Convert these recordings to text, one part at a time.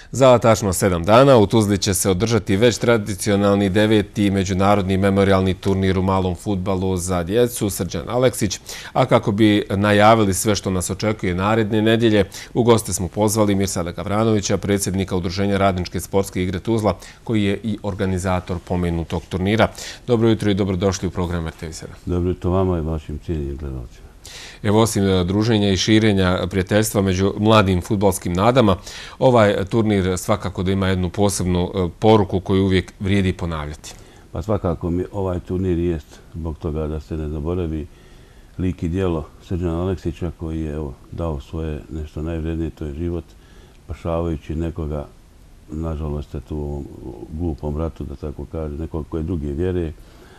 Za tačno 7 dana u Tuzli će se održati već tradicionalni 9. međunarodni memorijalni turnir u malom fudbalu za djecu Srđan Aleksić, a kako bi najavili sve što nas očekuje naredne nedjelje, u goste smo pozvali Mirsada Gavranovića, predsjednika Udruženja Radničke sportske igre Tuzla, koji je i organizator pomenutog turnira. Dobro jutro i dobrodošli u program RTV7. Dobro jutro vama i vašim cijenjenim gledalcima. Evo, osim druženja i širenja prijateljstva među mladim fudbalskim nadama, ovaj turnir svakako da ima jednu posebnu poruku koju uvijek vrijedi ponavljati. Pa svakako ovaj turnir jest zbog toga da se ne zaboravi lik i djelo Srđana Aleksića koji je dao svoje nešto najvrednije, to je život, spašavajući nekoga, nažalost, u ovom glupom ratu, da tako kaže, nekog koje druge vjere.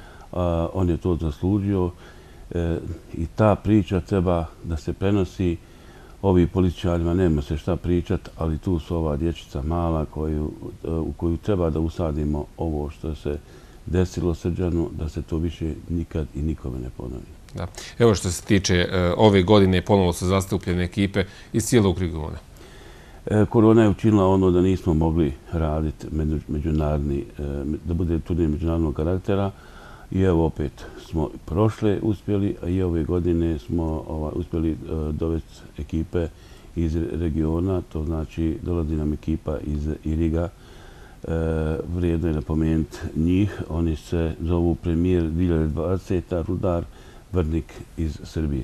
On je to zaslužio. I ta priča treba da se prenosi. Ovi političarima nema se šta pričat, ali tu su ova dječica mala u koju treba da usadimo ovo što se desilo Srđanu, da se to više nikad i nikome ne ponovi. Da. Evo što se tiče ove godine, ponovo su zastupljene ekipe iz cijelog regiona. Korona je učinila ono da nismo mogli raditi međunarodni, da bude turnir međunarodnog karaktera. I evo opet smo prošle uspjeli, a i ove godine smo uspjeli dovesti ekipe iz regiona, to znači dolazi nam ekipa iz Iriga. Vrijedno je napomenuti njih, oni se zovu Premijer 2020, Rudar Vrnik iz Srbije.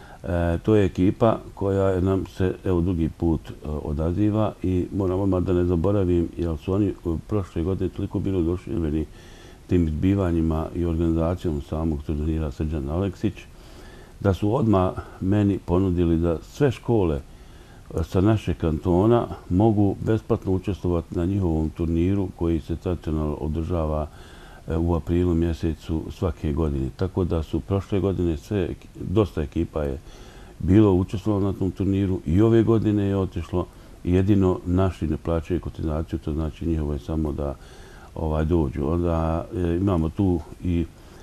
To je ekipa koja nam se drugi put odaziva i moram odmah da ne zaboravim, jer su oni prošle godine toliko bili oduševljeni tim zbivanjima i organizacijom samog turnira Srđan Aleksić, da su odmah meni ponudili da sve škole sa našeg kantona mogu besplatno učestvovati na njihovom turniru koji se tradicionalno održava u aprilu mjesecu svake godine. Tako da su prošle godine dosta ekipa je bilo učestvovalo na tom turniru i ove godine je otišlo. Jedino naši ne plaćaju kotizaciju, to znači njihovo je samo da dođu. Onda imamo tu i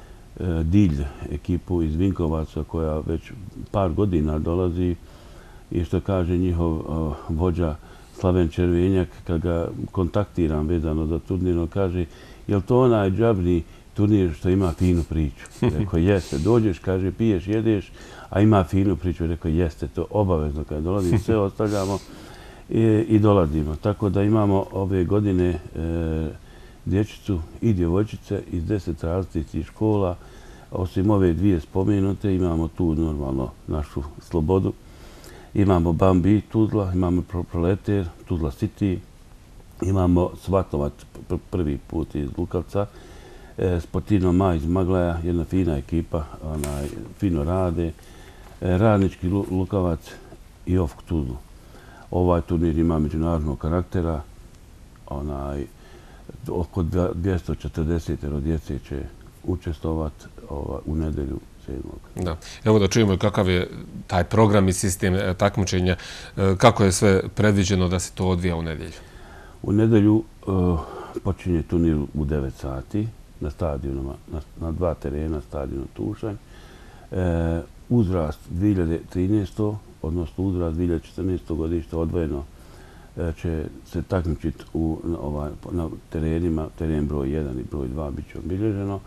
Dilj, ekipu iz Vinkovaca koja već par godina dolazi i što kaže njihov vođa Slaven Červenjak, kad ga kontaktiram vezano za turnir, kaže je li to onaj džabni turnir što ima finu priču? Rekao jeste, dođeš, kaže piješ, jedeš, a ima finu priču. Rekao jeste, to obavezno kad dolazim, sve ostavljamo i dolazimo. Tako da imamo ove godine dječicu i djevojčice iz 10 različitih škola. Osim ove dvije spomenute, imamo tu normalno našu Slobodu. Imamo Bambi Tuzla, imamo Proleter, Tuzla City, imamo Svatovac prvi put iz Lukavca, Sportino Maj iz Maglaja, jedna fina ekipa, fino rade, Radnički Lukavac i OFK Tuzlu. Ovaj turnir ima međunarodnog karaktera, oko 240 djece će učestovati u nedelju 7. Da. Evo da čujemo kakav je taj program i sistem takmičenja, kako je sve predviđeno da se to odvija u nedjelju. U nedjelju počinje turnir u 9 sati na stadionima, na 2 terena, stadionu Tušanj. Uzrast 2013. odnosno uzrast 2014. godište odvojeno će se takmičiti na terenima, teren broj 1 i broj 2 bit će obilježeno.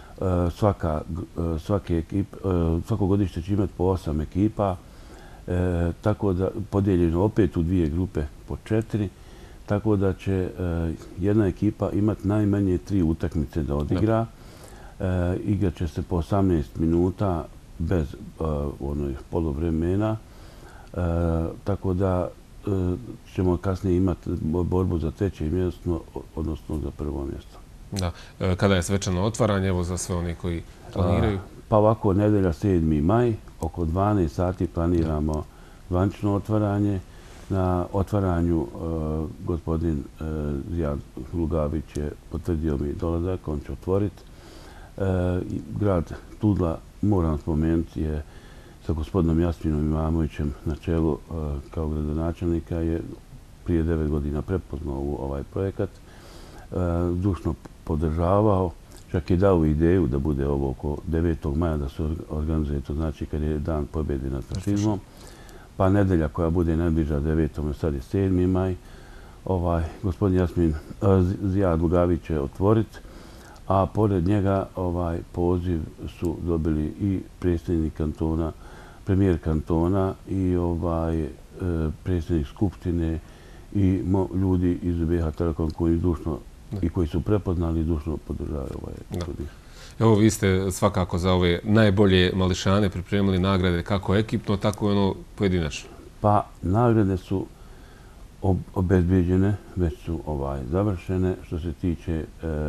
Svako godište će imati po 8 ekipa, tako da podijeljeno opet u 2 grupe po 4, tako da će jedna ekipa imati najmanje 3 utakmice da odigra. Igrat će se po 18 minuta bez poluvremena, tako da ćemo kasnije imati borbu za 3. mjesto, odnosno za 1. mjesto. Da. Kada je svečano otvaranje, evo za sve oni koji planiraju? Pa ovako, nedelja 7. maj, oko 12 sati planiramo zvanično otvaranje. Na otvaranju gospodin Zijad Lugavić je potvrdio mi dolazak, on će otvoriti. Grad Tuzla, moram spomenuti, je sa gospodinom Jasminom Imamovićem na čelu kao gradonačelnika je prije 9 godina prepoznao ovaj projekat, zdušno podržavao, čak je dao ideju da bude ovo oko 9. maja da se organizuje, to znači kad je dan pobjede nad fašizmom, pa nedelja koja bude najbliža 9. sad je 7. maj. gospodin Zijad Lugavić će otvoriti, a pored njega poziv su dobili i predsjednik kantona, premijer kantona i predsjednik skupštine i ljudi iz BiH Telekom koji su prepoznali i dušno podržavaju ovaj turnir. Evo, vi ste svakako za ove najbolje mališane pripremili nagrade kako ekipno, tako i ono pojedinačno. Pa, nagrade su obezbijeđene, već su završene. Što se tiče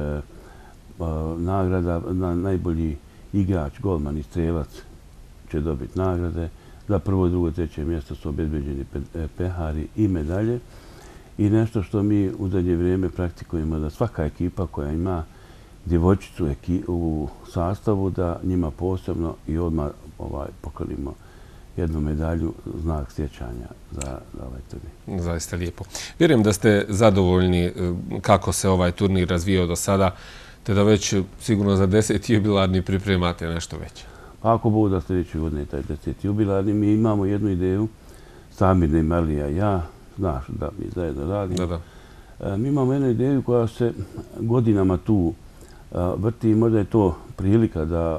nagrada, najbolji igrač, golman i strelac će dobiti nagrade. Za prvo, drugo, treće mjesto su obezbijeđeni pehari i medalje. I nešto što mi u zadnje vrijeme praktikujemo, da svaka ekipa koja ima djevojčicu u sastavu, da njima posebno i odmah poklonimo jednu medalju, znak sjećanja za ovaj turnir. Zaista lijepo. Vjerujem da ste zadovoljni kako se ovaj turnir razvijao do sada, te da već sigurno za 10. jubilarni pripremate nešto već. Ako Bog da sljedeće godine taj 10. jubilarni, mi imamo jednu ideju, Samir Nemalija i ja, znaš da mi zajedno radimo. Mi imamo jednu ideju koja se godinama tu vrti i možda je to prilika da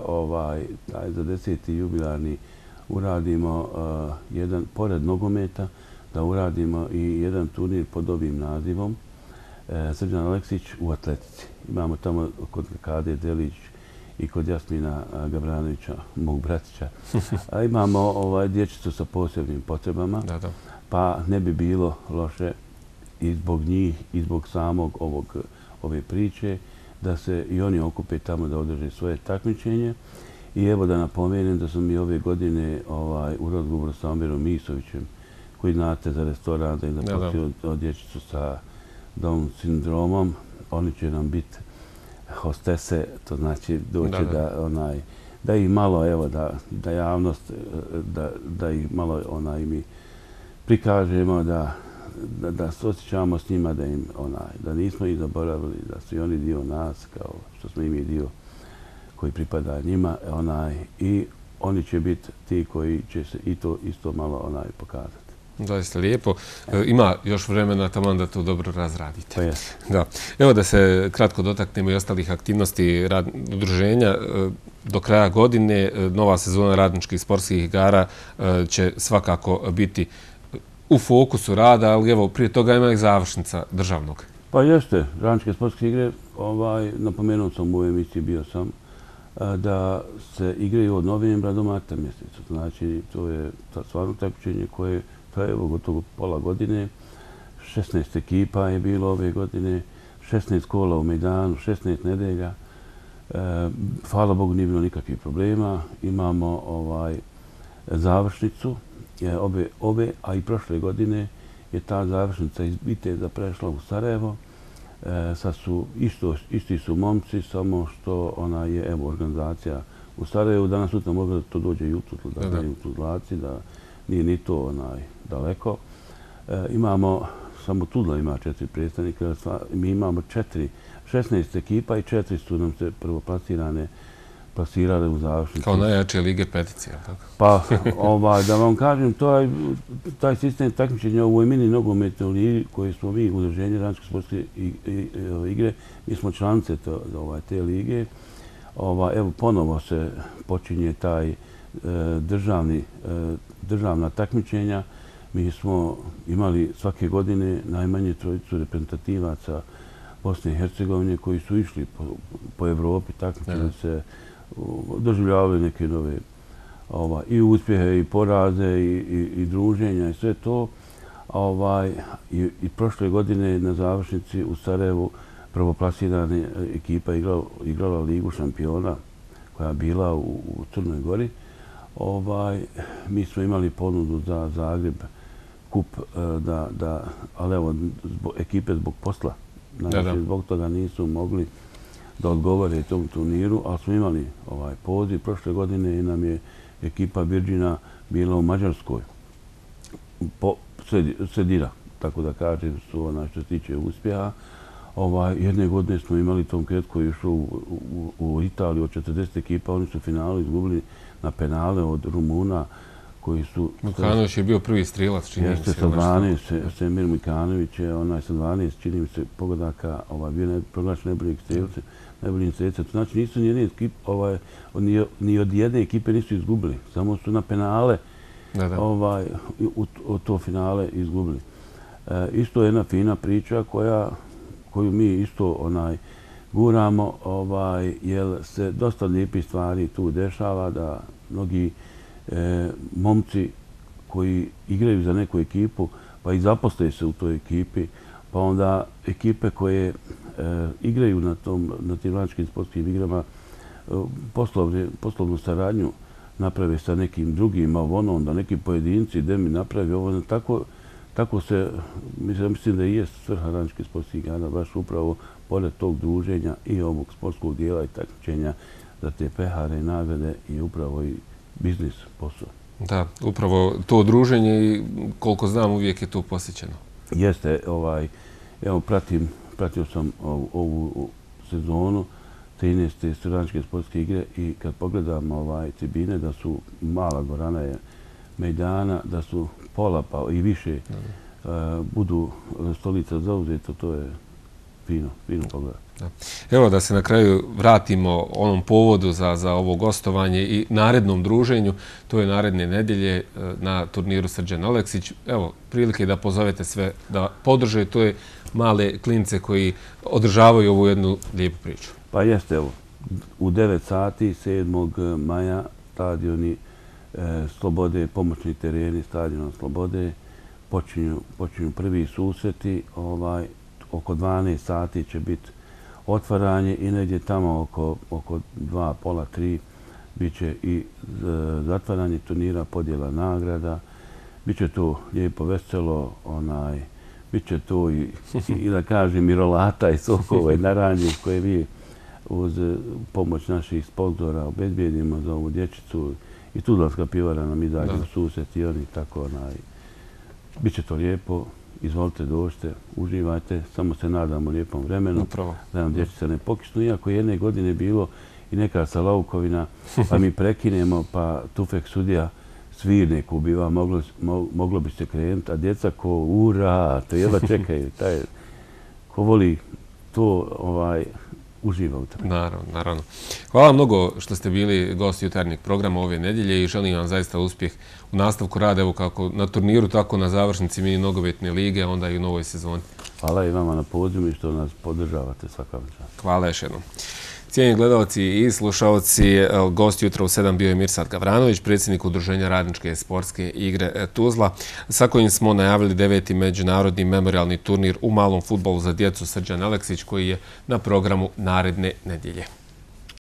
za 10. jubilarni uradimo jedan, pored nogometa, da uradimo i jedan turnir pod ovim nazivom. Srđan Aleksić u atletici. Imamo tamo kod Kade Delić i kod Jasmina Gabranovića, mog bratića. A imamo dječicu sa posebnim potrebama, pa ne bi bilo loše i zbog njih i zbog samog ove priče da se i oni okupe tamo da održe svoje takmičenje. I evo da napomenem da smo mi ove godine u razgovoru sa Omerom Misovićem, koji znate za restoran, da je zaposlio dječicu sa Down sindromom. Oni će nam biti hostese, to znači doće da ih malo, evo, da javnost, da ih malo mi prikažemo, da se osjećamo s njima, da nismo ih zaboravili, da su i oni dio nas, kao što smo i mi dio koji pripada njima, i oni će biti ti koji će se i to isto malo pokazati. Zaista lijepo. Ima još vremena taman da to dobro razradite. Pa jeste. Da. Evo da se kratko dotaknemo i ostalih aktivnosti udruženja. Do kraja godine nova sezona radničkih sportskih igara će svakako biti u fokusu rada, ali evo prije toga ima i završnica državnog. Pa jeste. Radničke sportske igre, napomenuo sam u ovoj emisiji, bio sam, da se igraju od novembra do marta mjeseca. Znači, to je stvarno takmičenje koje traje gotovo pola godine. 16 ekipa je bilo ove godine, 16 kola u Mejdanu, 16 nedelja. Hvala Bogu, nije bilo nikakvih problema. Imamo završnicu a i prošle godine je ta završnica iz Viteza prešla u Sarajevo. Sad su isti su momci, samo što ona je organizacija u Sarajevu. Danas sutra mogla da to dođe i u Tuzlaci, da nije ni to daleko. Imamo, samo Tuzla ima 4 predstavnika, mi imamo 16 ekipa i 4 su nam se plasirale u završnicu. Kao najjače lige peticije, tako? Pa, da vam kažem, taj sistem takmičenja u ovoj mini nogometnoj ligi koji smo mi, udruženje radničke sportske igre, mi smo članice te lige. Evo, ponovo se počinje taj državna takmičenja. Mi smo imali svake godine najmanje trojicu reprezentativaca Bosne i Hercegovine koji su išli po Evropi, takmičili se, doživljavali neke nove i uspjehe, i poraze, i druženja, i sve to. I prošle godine na završnici u Sarajevu prvoplasirana ekipa igrala Ligu šampiona koja je bila u Crnoj Gori. Mi smo imali ponudu za Zagreb kup, ali evo, ekipe zbog posla. Znači, zbog toga nisu mogli da odgovore tom turniru, ali smo imali poziv. Prošle godine nam je ekipa Virgina bila u Mađarskoj. Sredira, tako da kažem, su što se tiče uspjeha. Jedne godine smo imali Tom Kret koji je išao u Italiju od 40 ekipa. Oni su finalu izgubili na penale od Rumuna koji su... Mikanović je bio prvi strilac, čini mi se. Jeste sa 12, Semir Mikanović je sa 12, čini mi se, pogodaka, bio proglašen najboljim strelcem. Znači nisu ni od jedne ekipe nisu izgubili, samo su na penale od to finale izgubili. Isto je jedna fina priča koju mi isto guramo, jer se dosta lijepih stvari tu dešava, da mnogi momci koji igraju za neku ekipu, pa i zaposle se u toj ekipi, pa onda ekipe koje igraju na tim mlađačkim sportskim igrama poslovnu saradnju naprave sa nekim drugim, onda neki pojedinci gdje mi napravi ovo. Tako se, mislim da i je svrha radničkih sportskih igara, baš upravo pored tog druženja i ovog sportskog dijela i takmičenja za te pehare i nagrade i upravo i biznis posao. Da, upravo to druženje i koliko znam uvijek je to posjećeno. Jeste, evo pratio sam ovu sezonu 13. radničke sportske igre i kad pogledam tribine da su mala dvorana je mejdana, da su pola pa i više budu stolica zauzeto, to je fino pogled. Evo da se na kraju vratimo onom povodu za ovo gostovanje i narednom druženju. To je naredne nedjelje na turniru Srđan Aleksić. Evo, prilike da pozovete sve da podrže to male klince koji održavaju ovu jednu lijepu priču. Pa jeste, evo, u 9 sati 7. maja stadioni Slobode, pomoćni tereni stadiona Slobode, počinju prvi susreti. Oko 12 sati će biti otvaranje i negdje tamo oko 2, pola 3 bit će i zatvaranje turnira, podjela nagrada. Biće to lijepo, veselo, bit će to i da kažem i rolata i sokova i naranje koje vi uz pomoć naših sponzora obezbijedimo za ovu dječicu. I Tuzlanska pivara nam izađe u susret i oni tako. Biće to lijepo, izvolite, dođite, uživajte, samo se nadamo lijepom vremenu, da nam dječica ne pokisnu. Iako jedne godine bilo i neka Salavkovina, pa mi prekinemo, pa Tufek sudija svirne ko biva, moglo bi se krenuti, a djeca ko ura, to jedva čekaju, ko voli to uživa u tome. Naravno. Hvala mnogo što ste bili gosti jutarnjeg programa ove nedjelje i želim vam zaista uspjeh u nastavku rada, evo kako na turniru, tako na završnici mini nogometne lige, a onda i u novoj sezoni. Hvala i vama na pozivu i što nas podržavate svaka čast. Hvala još jednom. Cijenjeni gledalci i slušalci, gost jutra u 7 bio je Mirsad Gavranović, predsjednik Udruženja radničke sportske igre Tuzla, sa kojim smo najavili 9. međunarodni memorialni turnir u malom fudbalu za djecu Srđan Aleksić, koji je na programu naredne nedjelje.